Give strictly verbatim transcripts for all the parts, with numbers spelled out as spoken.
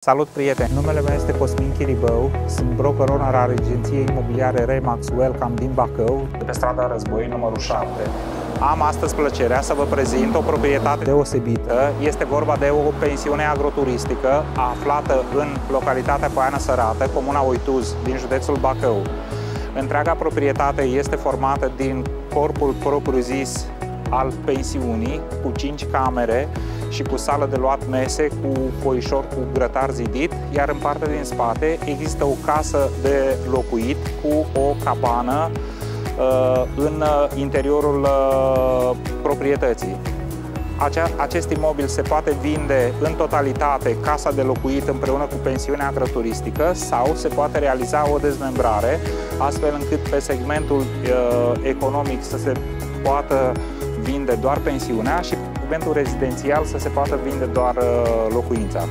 Salut, prieteni! Numele meu este Cosmin Chiribău, sunt broker owner al agenției imobiliare Remax Welcome din Bacău, de pe strada Război, numărul șapte. Am astăzi plăcerea să vă prezint o proprietate deosebită. Este vorba de o pensiune agroturistică aflată în localitatea Poiana Sărată, comuna Oituz, din județul Bacău. Întreaga proprietate este formată din corpul propriu-zis al pensiunii, cu cinci camere și cu sală de luat mese, cu foișor cu grătar zidit, iar în partea din spate există o casă de locuit cu o cabană uh, în interiorul uh, proprietății. Acea, acest imobil se poate vinde în totalitate, casa de locuit împreună cu pensiunea agroturistică, sau se poate realiza o dezmembrare, astfel încât pe segmentul uh, economic să se poată vinde doar pensiunea și pe segmentul rezidențial să se poată vinde doar uh, locuința.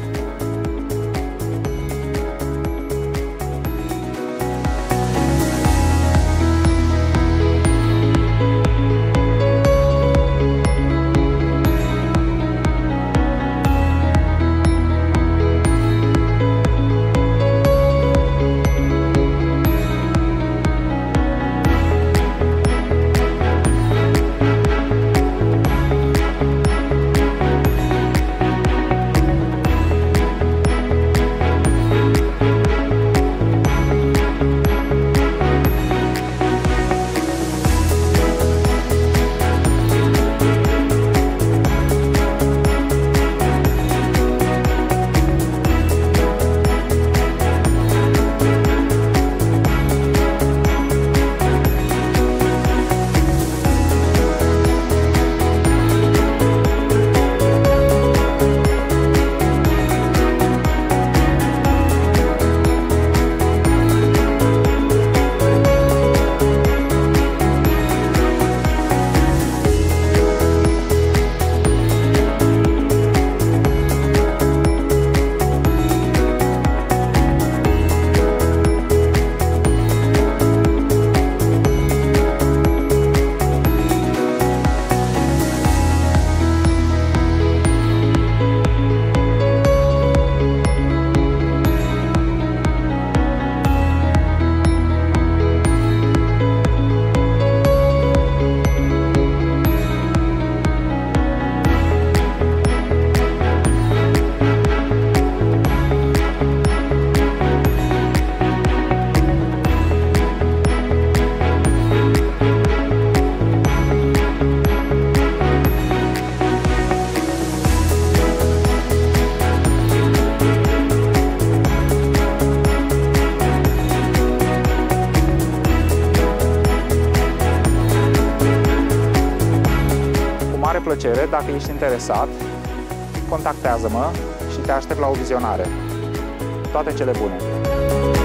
Plăcere, dacă ești interesat, contactează-mă și te aștept la o vizionare. Toate cele bune!